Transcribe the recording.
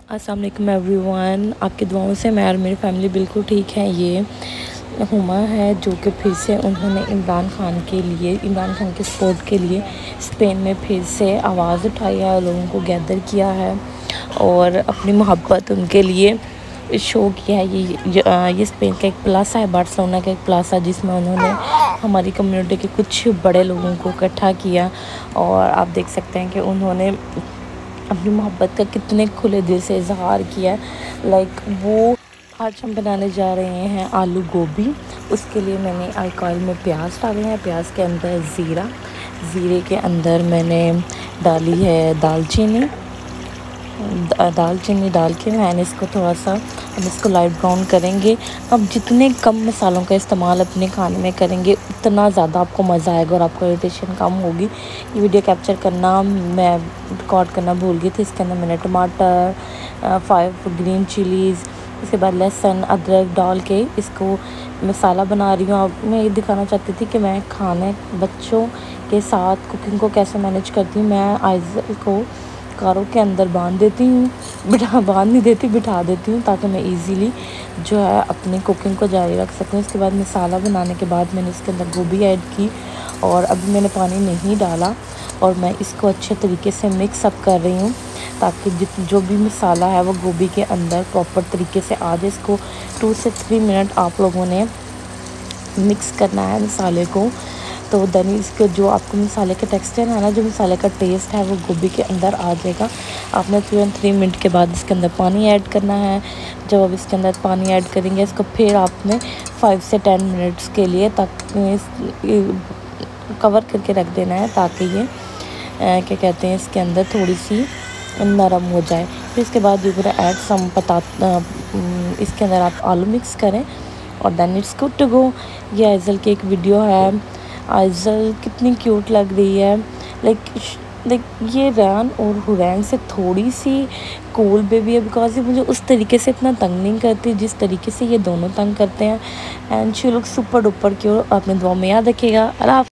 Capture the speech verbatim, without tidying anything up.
अस्सलाम वालेकुम एवरीवन। आपकी दुआओं से मैं और मेरी फैमिली बिल्कुल ठीक है। ये हुमा है जो कि फिर से उन्होंने इमरान खान के लिए इमरान खान के सपोर्ट के लिए स्पेन में फिर से आवाज़ उठाई है, लोगों को गैदर किया है और अपनी मोहब्बत उनके लिए शो किया है। ये ये, ये स्पेन का एक प्लस है, बार्सिलोना का एक प्लस है, जिसमें उन्होंने हमारी कम्युनिटी के कुछ बड़े लोगों को इकट्ठा किया और आप देख सकते हैं कि उन्होंने अपनी मोहब्बत का कितने खुले दिल से इजहार किया। लाइक वो आज हम बनाने जा रहे हैं आलू गोभी। उसके लिए मैंने अल्कोहल में प्याज डाले हैं, प्याज के अंदर ज़ीरा, ज़ीरे के अंदर मैंने डाली है दालचीनी दालचीनी डाल के मैंने इसको थोड़ा सा हम इसको लाइट ब्राउन करेंगे। अब जितने कम मसालों का इस्तेमाल अपने खाने में करेंगे उतना ज़्यादा आपको मज़ा आएगा और आपको इरिटेशन कम होगी। ये वीडियो कैप्चर करना मैं रिकॉर्ड करना भूल गई थी। इसके अंदर मैंने टमाटर, फाइव ग्रीन चिलीज़, इसके बाद लहसुन अदरक डाल के इसको मसाला बना रही हूँ। अब मैं ये दिखाना चाहती थी कि मैं खाने बच्चों के साथ कुकिंग को कैसे मैनेज करती हूँ। मैं आइज़ल को कारों के अंदर बांध देती हूँ, बिठा बांध नहीं देती बिठा देती हूँ ताकि मैं इजीली जो है अपनी कुकिंग को जारी रख सकूँ। इसके बाद मसाला बनाने के बाद मैंने इसके अंदर गोभी ऐड की और अभी मैंने पानी नहीं डाला और मैं इसको अच्छे तरीके से मिक्स अप कर रही हूँ ताकि जित जो भी मसाला है वो गोभी के अंदर प्रॉपर तरीके से आ जाए। इसको टू से थ्री मिनट आप लोगों ने मिक्स करना है मसाले को। तो देन इसके जो आपको मसाले का टेक्सचर है ना, जो मसाले का टेस्ट है वो गोभी के अंदर आ जाएगा। आपने तुरंत थ्री मिनट के बाद इसके अंदर पानी ऐड करना है। जब आप इसके अंदर पानी ऐड करेंगे इसको फिर आपने फाइव से टेन मिनट्स के लिए तक कवर करके रख देना है ताकि ये क्या कहते हैं इसके अंदर थोड़ी सी नरम हो जाए। फिर इसके बाद यू गोना ऐड सम पता इसके अंदर आप आलू मिक्स करें और then it's good to go. ये आइज़ल की एक वीडियो है। आइज़ल कितनी क्यूट लग रही है। लाइक लाइक ये रैन और हुरैन से थोड़ी सी कूल बेबी है बिकॉज ये मुझे उस तरीके से इतना तंग नहीं करती जिस तरीके से ये दोनों तंग करते हैं। And she look super duper cute. अपने दुआ में याद रखिएगा। अल्लाह।